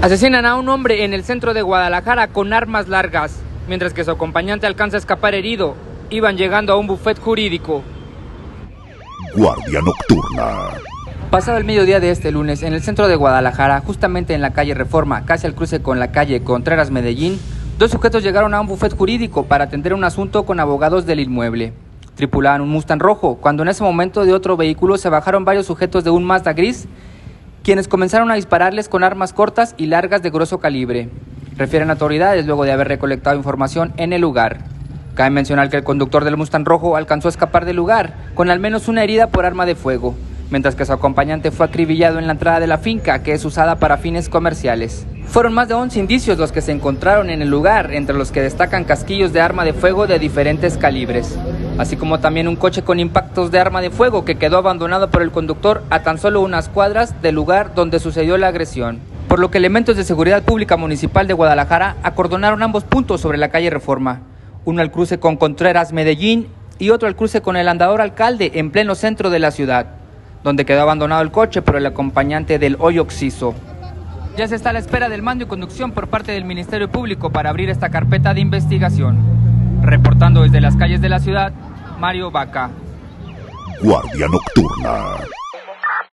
Asesinan a un hombre en el centro de Guadalajara con armas largas, mientras que su acompañante alcanza a escapar herido. Iban llegando a un bufet jurídico. Guardia nocturna. Pasado el mediodía de este lunes, en el centro de Guadalajara, justamente en la calle Reforma, casi al cruce con la calle Contreras Medellín, dos sujetos llegaron a un bufet jurídico para atender un asunto con abogados del inmueble. Tripulaban un Mustang rojo, cuando en ese momento de otro vehículo se bajaron varios sujetos de un Mazda gris, quienes comenzaron a dispararles con armas cortas y largas de grueso calibre. Refieren autoridades luego de haber recolectado información en el lugar. Cabe mencionar que el conductor del Mustang rojo alcanzó a escapar del lugar, con al menos una herida por arma de fuego, mientras que su acompañante fue acribillado en la entrada de la finca, que es usada para fines comerciales. Fueron más de 11 indicios los que se encontraron en el lugar, entre los que destacan casquillos de arma de fuego de diferentes calibres, así como también un coche con impactos de arma de fuego que quedó abandonado por el conductor a tan solo unas cuadras del lugar donde sucedió la agresión, por lo que elementos de seguridad pública municipal de Guadalajara acordonaron ambos puntos sobre la calle Reforma, uno al cruce con Contreras Medellín y otro al cruce con el Andador Alcalde en pleno centro de la ciudad, donde quedó abandonado el coche por el acompañante del hoy occiso. Ya se está a la espera del mando y conducción por parte del Ministerio Público para abrir esta carpeta de investigación. Reportando desde las calles de la ciudad, Mario Vaca. Guardia nocturna.